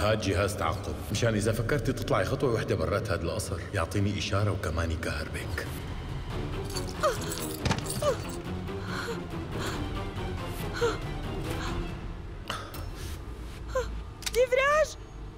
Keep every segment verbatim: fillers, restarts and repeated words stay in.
هاد جهاز تعقب مشان إذا فكرتي تطلعي خطوة واحدة برات هاد القصر يعطيني إشارة وكمان يكهربك. ديفراج!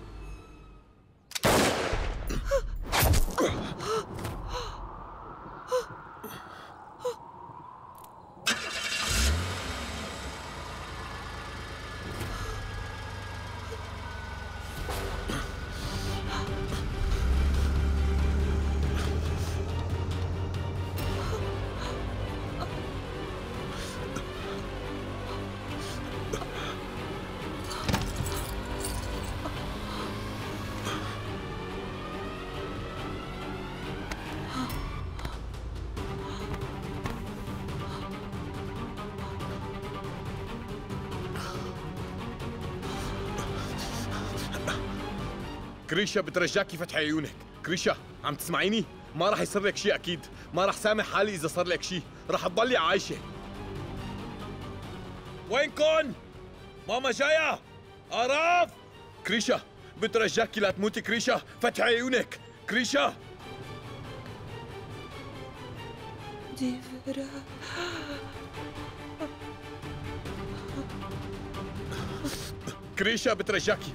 كريشا بترجاكي فتحي عيونك. كريشا عم تسمعيني؟ ما راح يصير لك شيء أكيد، ما راح سامح حالي إذا صار لك شيء، راح تضلي عايشة. وينكن؟ ماما جاية؟ أراف؟ كريشا بترجاكي لا تموتي. كريشا فتحي عيونك. كريشا ديفراج كريشا بترجاكي.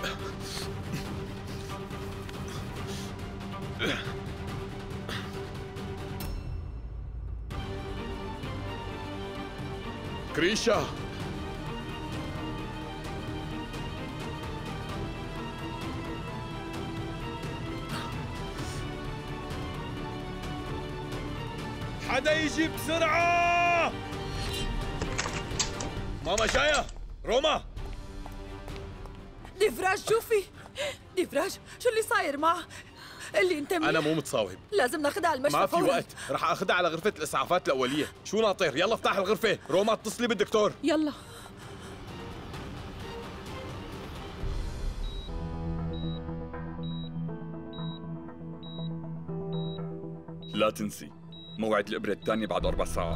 كريشا حدا يجي بسرعة. ماما جاية. روما ديفراج شوفي. ديفراج شو اللي صاير معه؟ اللي انت أنا مو متصاوب. لازم ناخذها على المشفى ما في فوراً. وقت، رح اخذها على غرفة الإسعافات الأولية. شو ناطر؟ يلا افتح الغرفة. روما اتصلي بالدكتور. يلا. لا تنسي موعد الإبرة الثانية بعد أربع ساعات.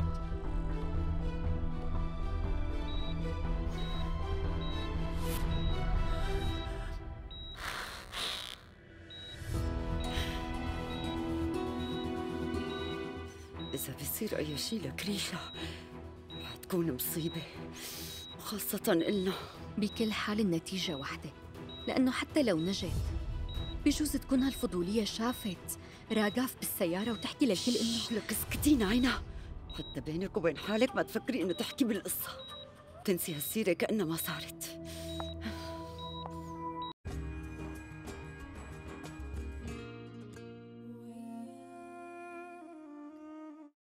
إذا بيصير أي شيء لكريشا حتكون مصيبة، خاصة إلنا. بكل حال النتيجة واحدة، لأنه حتى لو نجت بجوز تكون هالفضولية شافت راقاف بالسيارة وتحكي للكل إنه لك اسكتي ناينا، حتى بينك وبين حالك ما تفكري إنه تحكي بالقصة. تنسي هالسيرة كأنها ما صارت.